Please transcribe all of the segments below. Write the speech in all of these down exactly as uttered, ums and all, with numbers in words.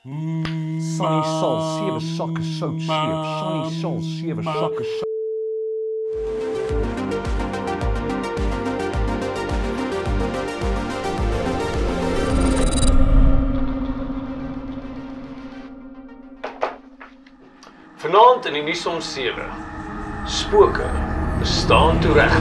Sunny sal, sewe sakke sout seep. Sunny sal, sewe sakke sout. Vanaand in die nuus om sewe. Spooke bestaan toe reg.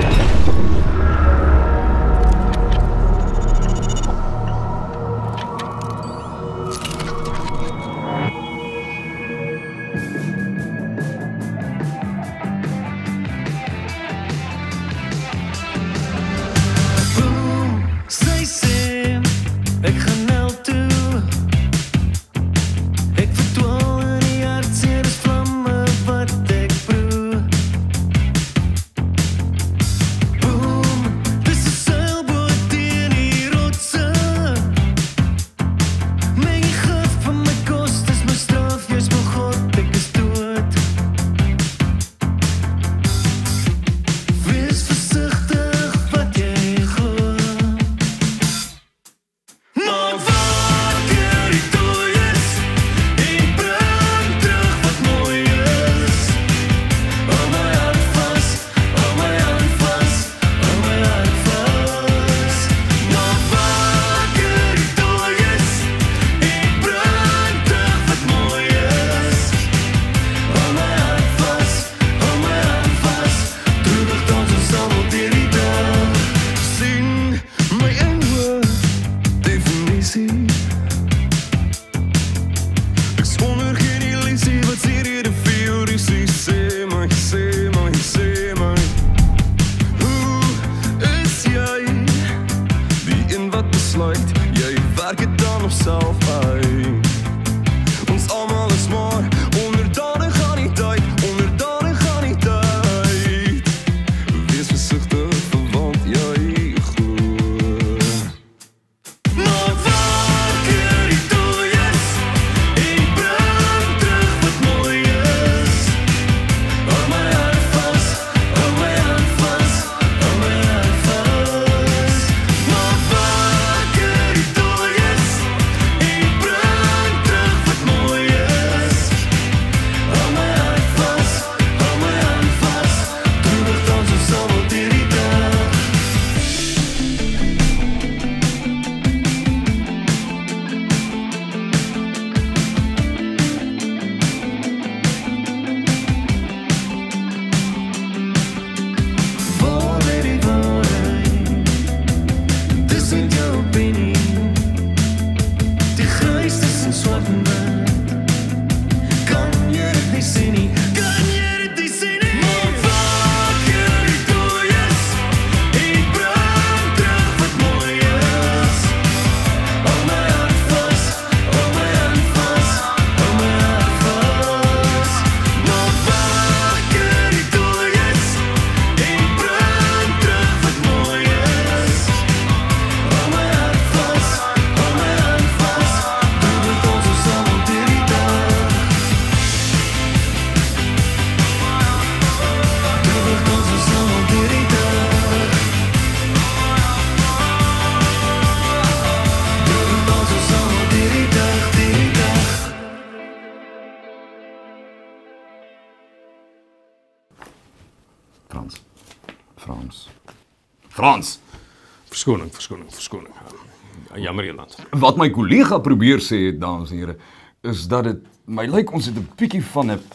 Frans. Verskoning, verskoning, verskoning. Jammer Eland. Wat my kollega probeer sê, dames en here, is dat dit my lyk ons het 'n bietjie van 'n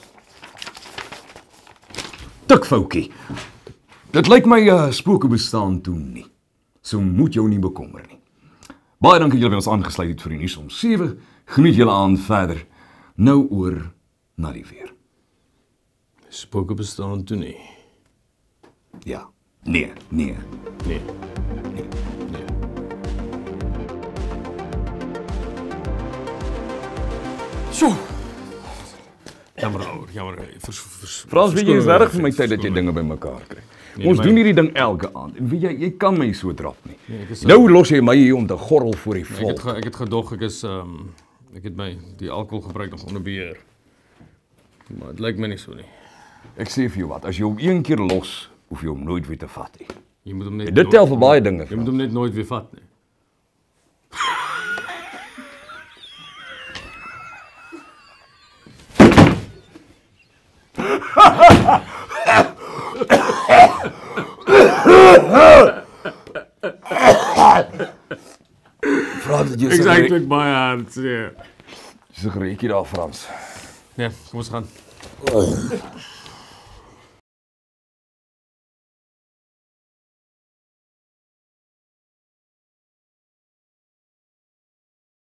tikfoutjie. Dit lyk my uh, spooke bestaan toe nie. So moet jou nie bekommer nie. Baie dankie julle het ons aangesluit het vir die nuus om sewe. Geniet julle aan verder. Nou oor na die weer. Spooke bestaan toe nie. Ja. Nee, nee. Nee. Nee. Nee. So. Jammer ouer, jammer. Vers, vers, Frans, weet jy, is reg vir my tyd dat jy dinge bymekaar kry. Nee, ons my... doen hierdie ding elke aand. En weet jy, jy kan my so drap nie. Nee, is, nou los jy my hier om te gorrel voor die volk. Ek het, ek het gedog, ek is, um, ek het my, die alcohol gebruik nog onder beheer. Maar het lyk my nie so nie. Ek sê vir jou wat, as jy hom een keer los, hoef jy hom nooit weer te vat nie. Jy moet hom net dit tel vir baie dinge. Jy moet hom net nooit weer vat nie. Frans, het jy Ek sê eintlik baie hartseer. Dis 'n gereetjie daar, Frans. Nee, kom ons gaan.